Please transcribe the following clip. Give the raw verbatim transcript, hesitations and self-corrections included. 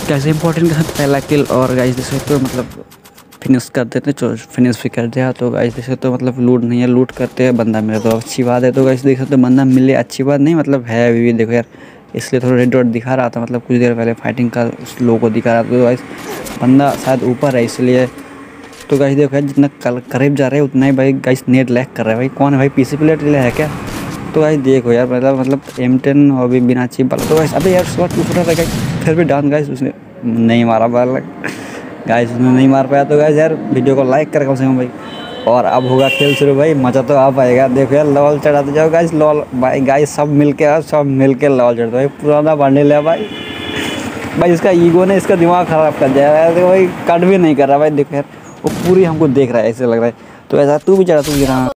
कैसे इंपॉर्टेंट का पहला किल और गाइस देख सकते हो मतलब फिनिश कर देते तो फिनिश भी कर दिया। तो गाइस देख सकते हो मतलब लूट नहीं है, लूट करते हैं बंदा मिले तो अच्छी बात है। तो गाइस देख सकते हो बंदा मिले अच्छी बात नहीं मतलब है अभी भी देखो यार, इसलिए थोड़ा रेड डॉट दिखा रहा था मतलब कुछ देर पहले फाइटिंग का उस लोगों को दिखा रहा था। तो गाइस बंदा शायद ऊपर है इसलिए। तो गाइस देखो यार जितना करीब जा रहे हैं उतना ही भाई गाइस नेट लैग कर रहा है। भाई कौन है भाई, पीसी प्लेयर है क्या? तो गाइस देखो यार मतलब मतलब एम टेन और भी बिना चिप वाला। तो गाइस अबे यार शॉट टूट रहा था गाइस, फिर भी डाउन गाइस उसने नहीं मारा बाल गाइस, उसने नहीं मार पाया। तो गाइस यार वीडियो को लाइक कर कम से कम भाई, और अब होगा खेल शुरू भाई, मज़ा तो आ पाएगा। देखो यार लॉल चढ़ाते जाओ गाइस, लॉल भाई गाइस सब मिलके आओ, सब मिलके लॉल चढ़ते भाई। पुराना बंडल है भाई, भाई इसका ईगो ने इसका दिमाग ख़राब कर दिया यार। देखो भाई कट भी नहीं कर रहा भाई, देखो यार वो पूरी हमको देख रहा है ऐसे लग रहा है। तो ऐसा तू भी चढ़ा, तू भी रहा